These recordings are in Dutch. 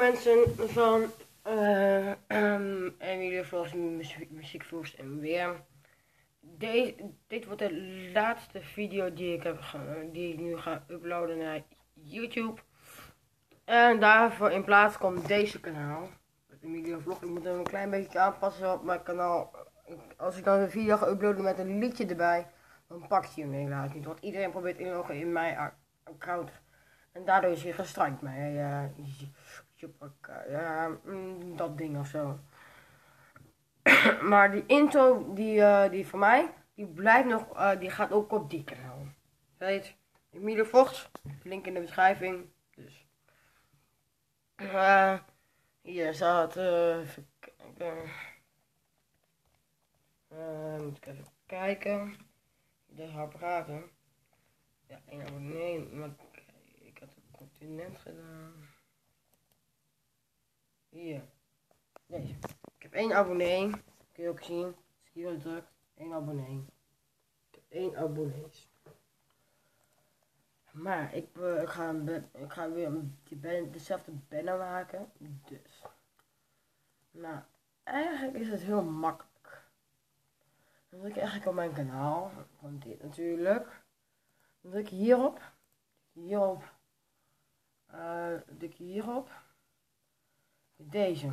mensen van Emilie Vlogs, muziekvlogs en weer. Dit wordt de laatste video die ik nu ga uploaden naar YouTube. En daarvoor in plaats komt deze kanaal. Emilie Vlog. Ik moet hem een klein beetje aanpassen op mijn kanaal. Als ik dan een video ga uploaden met een liedje erbij, dan pakt hij hem helaas niet. Want iedereen probeert inloggen in mijn account. En daardoor is hij gestrikt mij. Dat ding of zo. Maar die intro, die van mij, die blijft nog, die gaat ook op die kanaal. Weet, Emilie Vocht, link in de beschrijving. Dus. Hier staat, even kijken. Moet ik even kijken. De haar praten. Ja, 1 abonnee, maar ik had het continent gedaan. Hier. Deze. Ik heb 1 abonnee. Kun je ook zien. Als ik hier al druk. 1 abonnee. Ik heb 1 abonnees. Maar ik ga weer dezelfde banner maken. Dus. Nou, eigenlijk is het heel makkelijk. Dan druk ik eigenlijk op mijn kanaal. Van dit natuurlijk. Dan druk je hierop. Druk je hierop. Deze.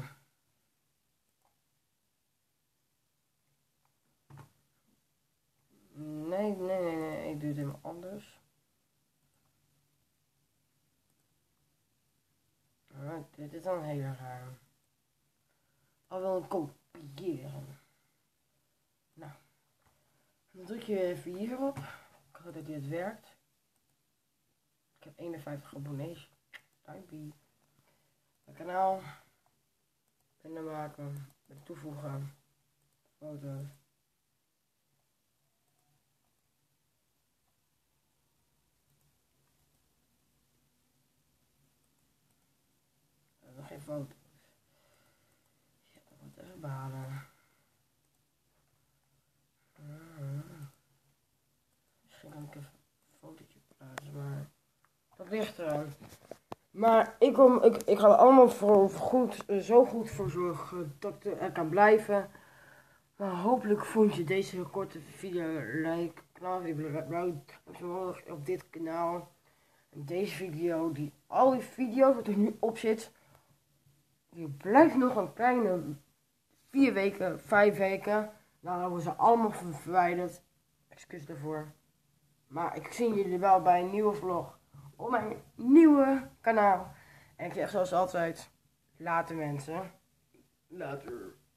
Nee, ik doe het helemaal anders. Dit is dan heel raar. Al wil ik kopiëren. Nou, dan druk je even hierop. Ik hoop dat dit werkt. Ik heb 51 abonnees. Duimpie. Mijn kanaal. Binnen maken. Toevoegen. Foto's. Nog geen foto's. Ja, dat wordt even behalen. Misschien kan ik even een fotootje plaatsen, maar dat ligt eraan. Maar ik ga er allemaal zo goed voor zorgen dat ik er kan blijven. Maar hopelijk vond je deze korte video leuk. Op dit kanaal. En deze video, al die video's wat er nu op zit, die blijft nog een kleine 4 weken, 5 weken. Dan worden ze allemaal verwijderd. Excuus daarvoor. Maar ik zie jullie wel bij een nieuwe vlog op mijn nieuwe kanaal. En ik zeg zoals altijd, later mensen. Later.